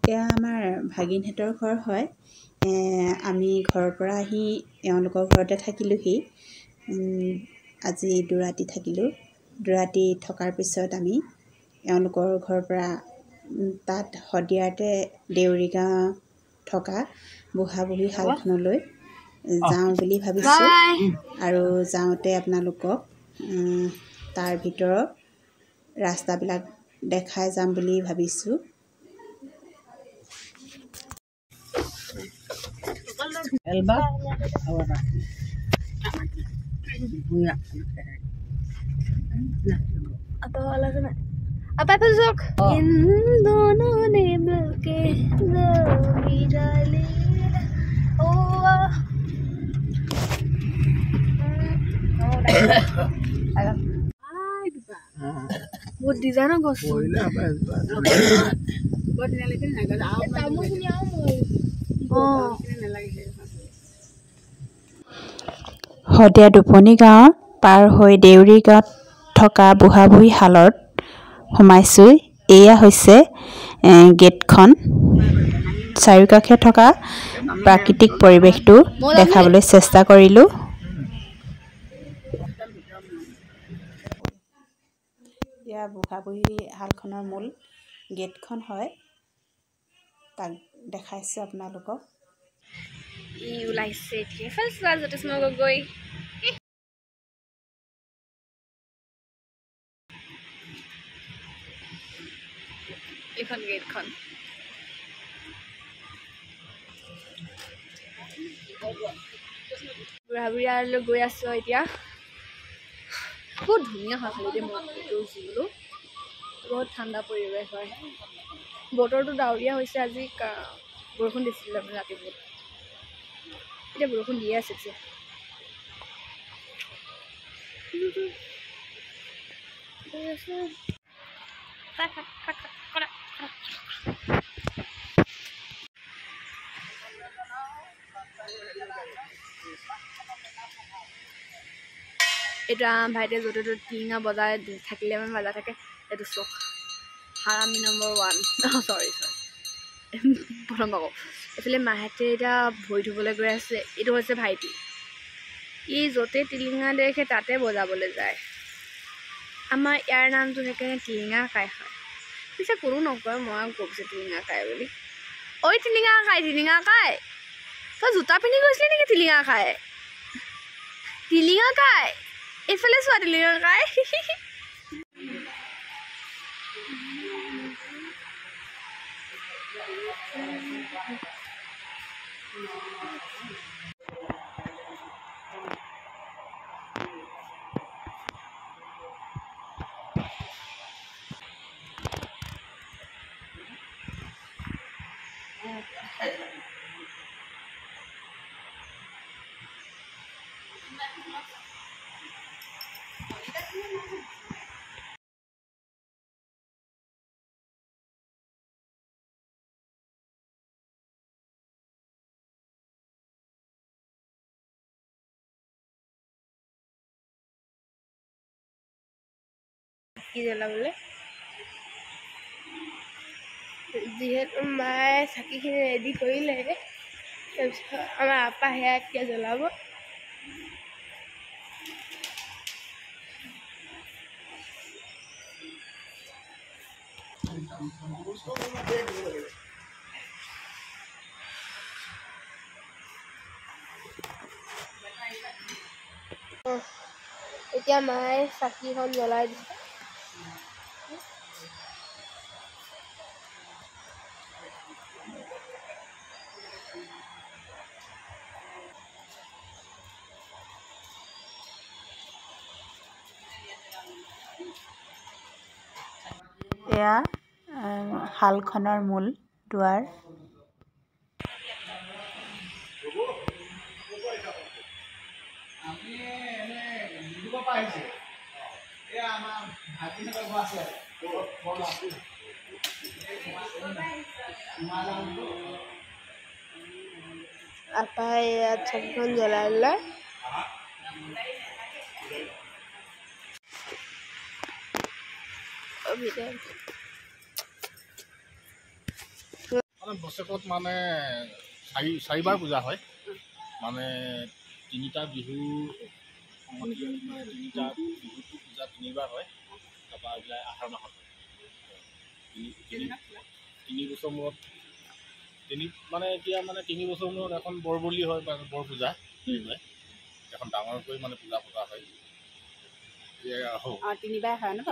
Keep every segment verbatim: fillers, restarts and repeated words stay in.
এয়া আমাৰ ভাগিনহেঁতৰ ঘৰ হয়। আমি ঘৰৰ পৰা আহি এওঁলোকৰ ঘৰতে থাকিলোঁহি। আজি দুৰাতি থাকিলোঁ। দুৰাতি থকাৰ পিছত আমি এওঁলোকৰ ঘৰৰ পৰা তাত শদিয়াতে দেউৰি গাঁও থকা বুঢ়া বুঢ়ী শালখনলৈ যাওঁ বুলি ভাবিছোঁ। আৰু যাওঁতে আপোনালোকক তাৰ ভিতৰত ৰাস্তাবিলাক দেখাই যাম বুলি ভাবিছোঁ। Elba, ahora. apa lagi nak? Apa itu Zok? In dono ne milke zogi jale. Oh. Oh, dah. Ayo. Ay, bisa. Buat di sana bos. Boleh apa? Buat ni lagi ni agak awam. Tamu sini awam. Oh. Sadiya দুপনি গাঁৱৰ পাৰ হৈ দেউৰি গাঁৱত থকা বুঢ়া বুঢ়ী শালত সোমাইছোঁ। এয়া হৈছে গেটখন। চাৰিওকাষে থকা প্ৰাকৃতিক পৰিৱেশটো দেখাবলৈ চেষ্টা কৰিলোঁ। এয়া বুঢ়া বুঢ়ী শালখনৰ মূল গেটখন হয়, তাক দেখাইছোঁ আপোনালোকক। ই ওলাইছে এতিয়া ফালচা জ্যোতিষ্ম গগৈ। এইখন গেটখন বুঢ়া বুঢ়ী আৰু গৈ আছোঁ এতিয়া। বহুত ধুনীয়া হয় খালি দেই, মই গৈছোঁ বোলো। বহুত ঠাণ্ডা পৰিৱেশ হয়। বতৰটো ডাৱৰীয়া হৈছে আজি, বৰষুণ দিছিলে ৰাতিপুৱা। এতিয়া বৰষুণ দিয়ে আছে এতিয়া। এটা ভাইটিয়ে য'তে ত'তে টিঙা বজাই থাকিলে মানে বজাই থাকে। এইটো চখ হাৰামি নম্বৰ ওৱান। চৰি চৰি প্ৰথম পাব। এইফালে মাহেঁতে এতিয়া ভৰি ধুবলৈ গৈ আছে। এইটো হৈছে ভাইটি। ই য'তে টিলিঙা দেখে তাতে বজাবলৈ যায়। আমাৰ ইয়াৰ নামটো সেইকাৰণে টিলিঙা খাই হয়। পিছে কোনো নকয়, মই কৈছোঁ টিলিঙা খাই বুলি। ঐ টিলিঙা খাই, টিলিঙা খাই। তই জোতা পিন্ধি গৈছিলি নেকি টিলিঙা খাই? টিলিঙা খাই এইফালে চোৱা, টিলিঙা খাই। কি জ্বলাবলৈ যিহেতু মায়ে চাকিখিনি ৰেডি কৰিলে, তাৰপিছত আমাৰ আপা সেয়াকে জ্বলাব। এতিয়া মায়ে চাকিখন জ্বলাই দিছে। এয়া শালখনৰ মূল দুৱাৰ। আপাই ইয়াত চাকিখন জ্বলাই দিলে। মানে বছৰেকত মানে চাৰি চাৰিবাৰ পূজা হয় মানে তিনিটা বিহু তিনিটা বিহুটো পূজা তিনিবাৰ হয় তাৰপৰা এইবিলাক আহাৰ মাহত তিনি তিনি বছৰ মূৰত তিনি মানে এতিয়া মানে তিনি বছৰ মূৰত এখন বৰবলি হয় বা বৰ পূজা হয় এখন ডাঙৰকৈ মানে পূজা পতা হয় তিনিবাৰ হয় ন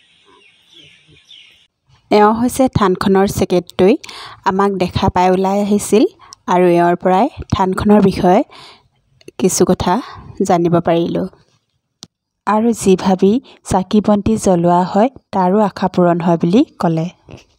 এওঁ হৈছে থানখনৰ ছেক্ৰেটাৰী আমাক দেখা পাই ওলাই আহিছিল আৰু এওঁৰ পৰাই থানখনৰ বিষয়ে কিছু কথা জানিব পাৰিলোঁ আৰু যি ভাবি চাকি বন্তি জ্বলোৱা হয় তাৰো আশা পূৰণ হয় বুলি ক'লে।